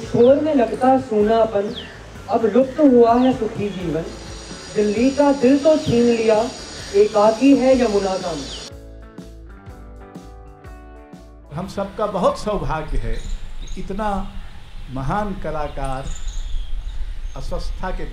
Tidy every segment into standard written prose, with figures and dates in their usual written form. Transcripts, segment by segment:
शोर में लगता सूनापन, अब लुप्त हुआ है सुखी जीवन। दिल्ली का दिल तो छीन लिया, एकाकी है यमुना का। हम सबका बहुत सौभाग्य है कि इतना महान कलाकार अस्वस्थता के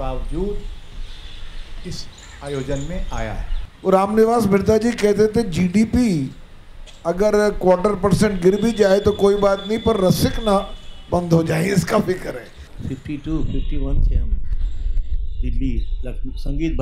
बावजूद इस आयोजन में आया है। और रामनिवास बिरला जी कहते थे जीडीपी अगर 0.25% गिर भी जाए तो कोई बात नहीं, पर रसिक ना बंद हो जाए, इसका फिक्र है। 52-51 से हम दिल्ली संगीत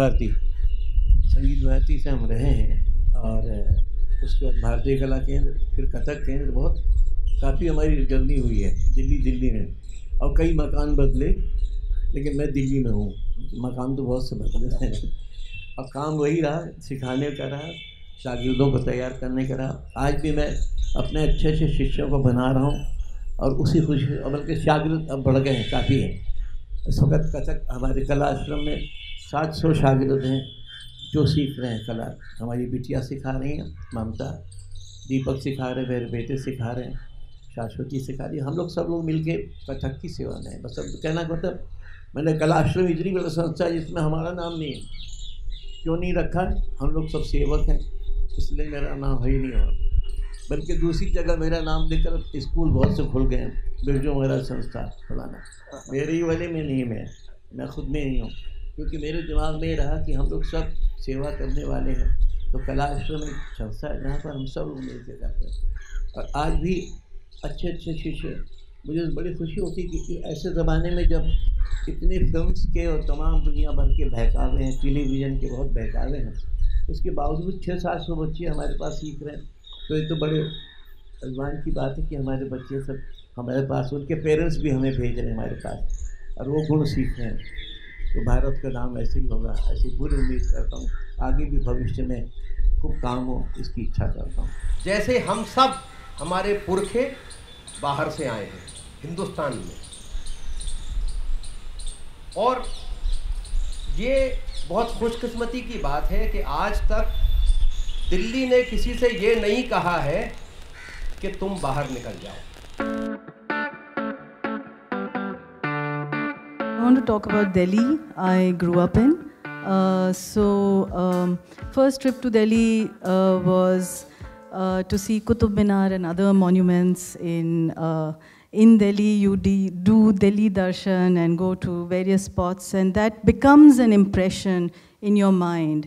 भारती से हम रहे हैं, और उसके बाद भारतीय कला केंद्र, फिर कथक केंद्र, बहुत काफ़ी हमारी जर्नी हुई है दिल्ली में। और कई मकान बदले, लेकिन मैं दिल्ली में हूँ। मकान तो बहुत से बदले हैं, और काम वही रहा, सिखाने का रहा, शागिर्दों को तैयार करने का रहा। आज भी मैं अपने अच्छे अच्छे शिष्यों को बना रहा हूँ, और उसी खुशी, बल्कि शागिर्द अब बढ़ गए हैं, काफ़ी हैं। इस वक्त कथक हमारे कला आश्रम में 700 शागिर्द हैं जो सीख रहे हैं कला। हमारी बिटिया सिखा रही हैं, ममता, दीपक सिखा रहे हैं, मेरे बेटे सिखा रहे हैं, शाश्वती सिखा रही है। हम लोग सब लोग मिलके कथक की सेवा में हैं। बस अब कहना मतलब, मैंने कला आश्रम इतनी बड़ी संस्था है जिसमें हमारा नाम नहीं है। क्यों नहीं रखा? हम लोग सब सेवक हैं, इसलिए मेरा नाम है ही नहीं हुआ। बल्कि दूसरी जगह मेरा नाम लेकर स्कूल बहुत से खुल गए हैं, बिरजू महाराज संस्था फलाना, मेरे ही वाले में नहीं, मैं खुद में नहीं हूँ, क्योंकि मेरे दिमाग में ये रहा कि हम लोग सब सेवा करने वाले हैं। तो कला आश्रम एक संस्था है जहाँ पर हम सब लोग मिल के जाते हैं। और आज भी अच्छे अच्छे शिष्य, मुझे बड़ी खुशी होती है कि ऐसे ज़माने में जब इतने फिल्म्स के और तमाम दुनिया भर के बहकावे हैं, टेलीविज़न के बहुत बहकावे हैं, उसके बावजूद 600-700 बच्चे हमारे पास सीख रहे हैं। तो ये तो बड़े अभिमान की बात है कि हमारे बच्चे सब हमारे पास, उनके पेरेंट्स भी हमें भेज रहे हैं हमारे पास, और वो गुण सीख रहे हैं। तो भारत का नाम ऐसे ही होगा, ऐसी पूरी उम्मीद करता हूँ। आगे भी भविष्य में खूब काम हो, इसकी इच्छा करता हूँ। जैसे हम सब, हमारे पुरखे बाहर से आए हैं हिंदुस्तान में, और ये बहुत खुशकिस्मती की बात है कि आज तक दिल्ली ने किसी से ये नहीं कहा है कि तुम बाहर निकल जाओ। I want to talk about Delhi. I grew up in. First trip to Delhi was to see Qutub Minar and other monuments in Delhi. You do Delhi darshan and go to various spots, and that becomes an impression in your mind.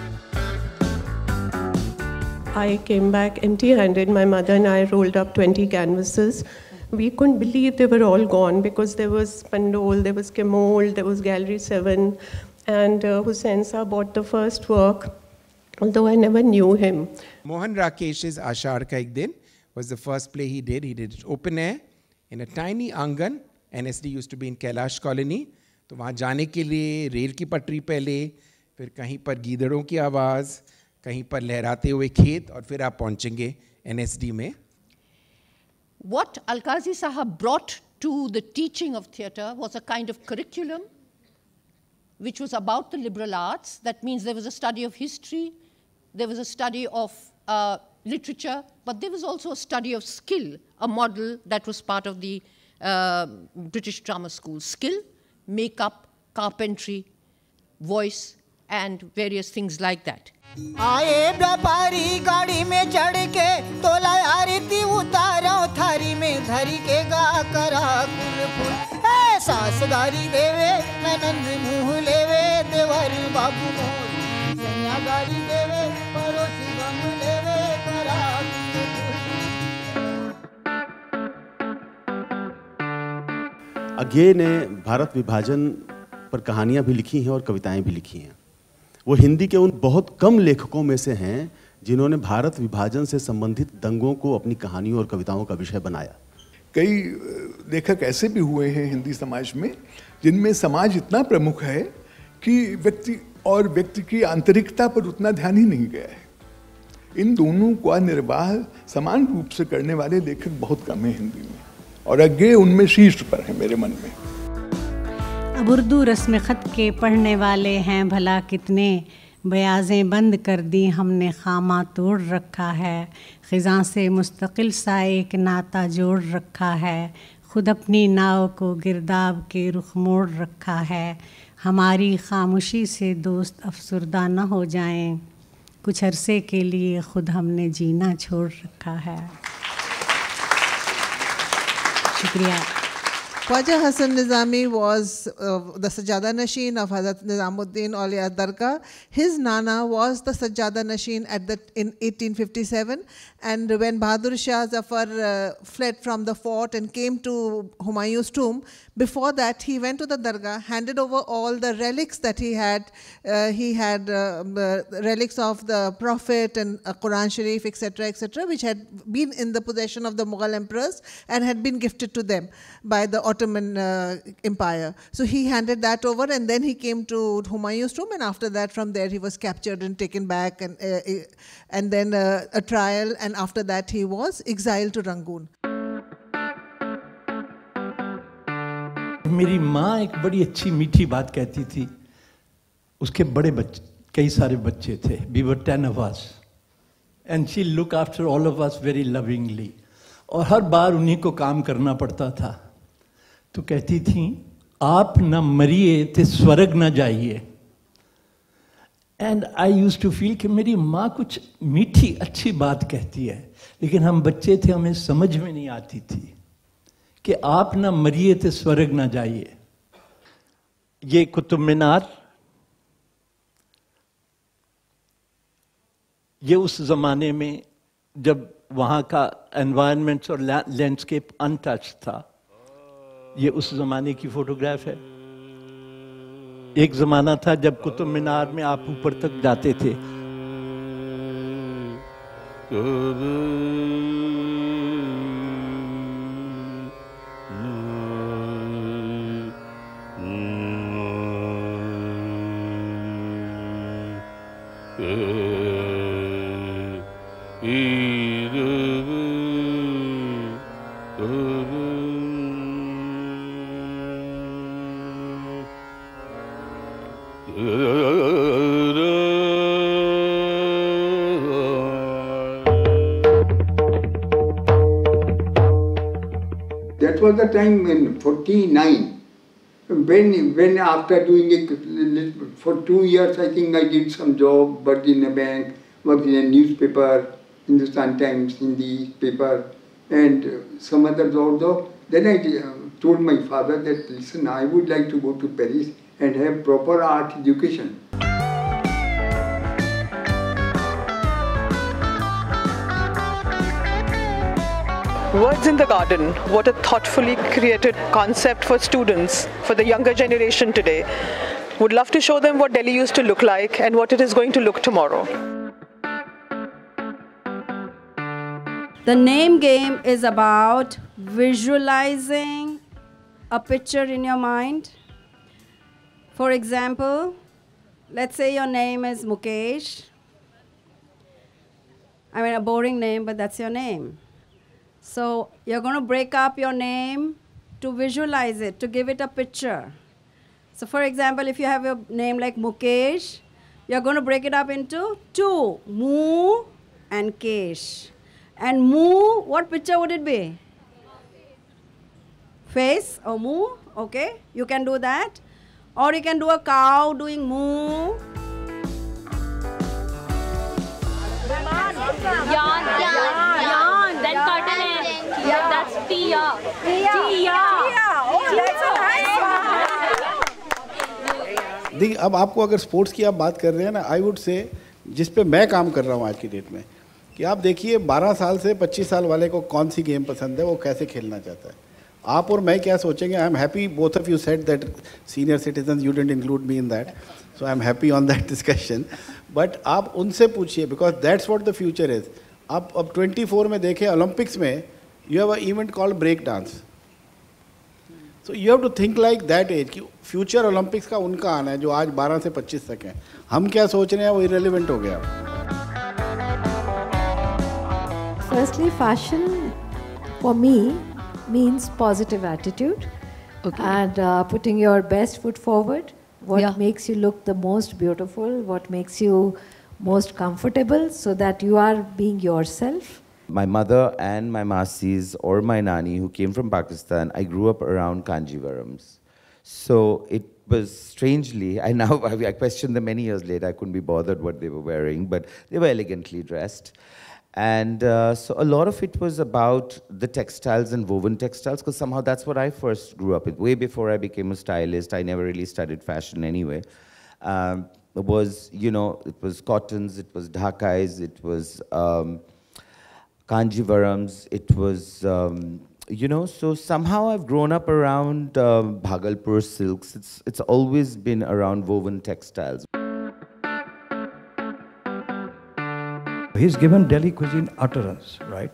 I came back empty-handed. My mother and I rolled up 20 canvases. We couldn't believe they were all gone, because there was Pandol, there was Kemol, there was Gallery 7, and Hussain Saab bought the first work, although I never knew him. Mohan Rakesh's Ashar Ka Ek Din was the first play he did. He did it open air in a tiny angan. NSD used to be in Kailash Colony. तो वहाँ जाने के लिए rail की पटरी पहले, फिर कहीं पर गीदड़ों की आवाज़, कहीं पर लहराते हुए खेत, और फिर आप पहुँचेंगे NSD में। What Alkazi Sahab brought to the teaching of theatre was a kind of curriculum which was about the liberal arts. That means there was a study of history, there was a study of literature, but there was also a study of skill, a model that was part of the British Drama School. Skill, makeup, carpentry, voice, and various things like that. आए व्यापारी गाड़ी में चढ़ के, तोला आरती उतारो थारी में धरी के गा करा कुल फूल। ए सासगारी देवे ननंद मुँह लेवे, देवर बाबू मोर सैया गारी देवे, पड़ोसी गम लेवे करा कुल फूल। अज्ञे ने भारत विभाजन पर कहानियाँ भी लिखी हैं और कविताएं भी लिखी हैं। वो हिंदी के उन बहुत कम लेखकों में से हैं जिन्होंने भारत विभाजन से संबंधित दंगों को अपनी कहानियों और कविताओं का विषय बनाया। कई लेखक ऐसे भी हुए हैं हिंदी समाज में जिनमें समाज इतना प्रमुख है कि व्यक्ति की आंतरिकता पर उतना ध्यान ही नहीं गया है। इन दोनों का निर्वाह समान रूप से करने वाले लेखक बहुत कम हैं हिंदी में, और अज्ञे उनमें शीर्ष पर है मेरे मन में। अब उर्दू रस्म ख़त के पढ़ने वाले हैं भला कितने, बयाज़ें बंद कर दी हमने खामा तोड़ रखा है, ख़िज़ां से मुस्तकिल सा एक नाता जोड़ रखा है, खुद अपनी नाव को गिरदाब के रुख मोड़ रखा है, हमारी खामोशी से दोस्त अफसरदा न हो जाएं, कुछ अरसे के लिए खुद हमने जीना छोड़ रखा है। शुक्रिया। Khwaja Hasan Nizami was the Sajjada Nashin of Hazrat Nizamuddin Auliya Dargah. His Nana was the Sajjada Nashin in 1857, and when Bahadur Shah Zafar fled from the fort and came to Humayun's tomb, before that he went to the Dargah, handed over all the relics that he had. He had relics of the Prophet and Quran Sharif, etc., which had been in the possession of the Mughal emperors and had been gifted to them by the Ottoman Empire. So he handed that over, and then he came to Humayun's tomb, and after that, from there, he was captured and taken back, and then a trial, and after that, he was exiled to Rangoon. मेरी माँ एक बड़ी अच्छी मीठी बात कहती थी। उसके बड़े बच्चे, कई सारे बच्चे थे। We were 10 of us, and she looked after all of us very lovingly. और हर बार उन्हीं को काम करना पड़ता था, तो कहती थी, आप न मरिए थे स्वर्ग न जाइए। And I used to feel कि मेरी माँ कुछ मीठी अच्छी बात कहती है, लेकिन हम बच्चे थे, हमें समझ में नहीं आती थी कि आप न मरिए थे स्वर्ग न जाइए। ये कुतुब मीनार, ये उस जमाने में जब वहाँ का एनवायरनमेंट और लैंडस्केप अनटच्ड था। ये उस जमाने की फोटोग्राफ है। एक जमाना था जब कुतुब मीनार में आप ऊपर तक जाते थे। That was the time in 49, when after doing it for 2 years, I think I did some job, worked in a bank, worked in a newspaper, Hindustan Times, Hindi paper, and some other job. Then I told my father that, listen, I would like to go to Paris and have proper art education. Words in the Garden, what a thoughtfully created concept for students, for the younger generation today. Would love to show them what Delhi used to look like and what it is going to look tomorrow. The name game is about visualizing a picture in your mind. For example, let's say your name is Mukesh. I mean, a boring name, but that's your name. So you're going to break up your name to visualize it, to give it a picture. So for example, if you have a name like Mukesh, you're going to break it up into two, Mu and Kesh. And Mu, what picture would it be? Face or Mu, okay? You can do that. Or you can do a cow doing Mu. Yarn. Then curtain hair. Yeah. That's Tia. Oh, that's a nice one. देखिए, अब आपको अगर sports की आप बात कर रहे हैं ना, आई वुड से जिस पे मैं काम कर रहा हूँ आज की डेट में, कि आप देखिए 12 साल से 25 साल वाले को कौन सी गेम पसंद है, वो कैसे खेलना चाहता है। आप और मैं क्या सोचेंगे? I am happy, both of you said that senior citizen, you didn't include me in that, so I am happy on that discussion. But आप उनसे पूछिए, because that's what the future is. आप अब 24 में देखें, ओलंपिक्स में you have a event called break dance. So you have to think like that as कि future Olympics का उनका आना है, जो आज 12 से 25 तक है। हम क्या सोच रहे हैं, वो इरेलीवेंट हो गया। Firstly, fashion for me means positive attitude, and putting your best foot forward. What makes you look the most beautiful, what makes you most comfortable, so that you are being yourself. my mother and my masis or my nani who came from Pakistan, I grew up around Kanjivarams. So it was strangely, I questioned them many years later, I couldn't be bothered what they were wearing, but they were elegantly dressed. And so a lot of it was about the textiles and woven textiles, because somehow that's what I first grew up with. Way before I became a stylist, I never really studied fashion anyway. It was, it was cottons, it was dhakais, it was kanjivarams, it was, so somehow I've grown up around Bhagalpur silks. It's always been around woven textiles. He's given Delhi cuisine utterance, right?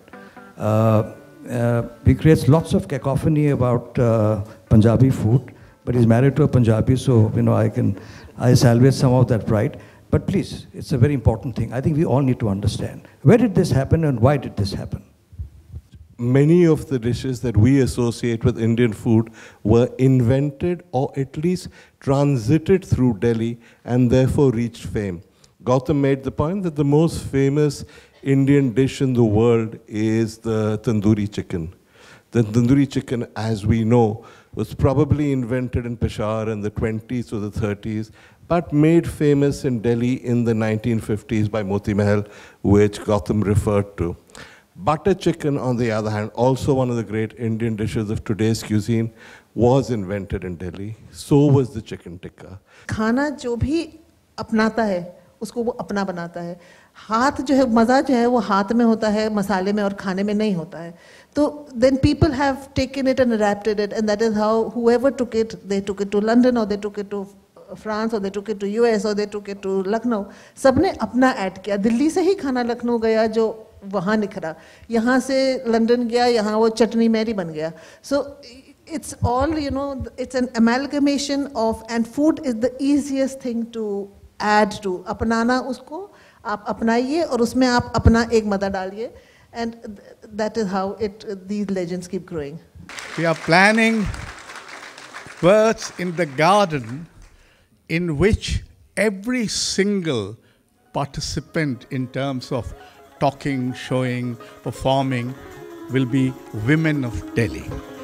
He creates lots of cacophony about Punjabi food, but he's married to a Punjabi, so I salvage some of that pride. But please, it's a very important thing. I think we all need to understand. Where did this happen and why did this happen? Many of the dishes that we associate with Indian food were invented or at least transited through Delhi and therefore reached fame. Gautam made the point that the most famous Indian dish in the world is the tandoori chicken. The tandoori chicken, as we know, was probably invented in Peshawar in the 20s or the 30s, but made famous in Delhi in the 1950s by Moti Mahal, which Gautam referred to. Butter chicken, on the other hand, also one of the great Indian dishes of today's cuisine, was invented in Delhi. So was the chicken tikka. खाना जो भी अपनाता है उसको वो अपना बनाता है. हाथ जो है, मज़ा जो है वो हाथ में होता है, मसाले में और खाने में नहीं होता है. तो then people have taken it and adapted it, and that is how whoever took it, they took it to London or they took it to France or they took it to US or they took it to Lucknow. सबने अपना add किया. दिल्ली से ही खाना लखनऊ गया जो वहाँ निखरा. यहाँ से लंदन गया, यहाँ वो चटनी मैरी बन गया. So it's all, it's an amalgamation of, and food is the easiest thing to add to. अपनाना उसको आप अपनाइए और उसमें आप अपना एक मदा डालिए, and that is how these legends keep growing. We are planning births in the garden in which every single participant in terms of talking, showing, performing will be women of Delhi.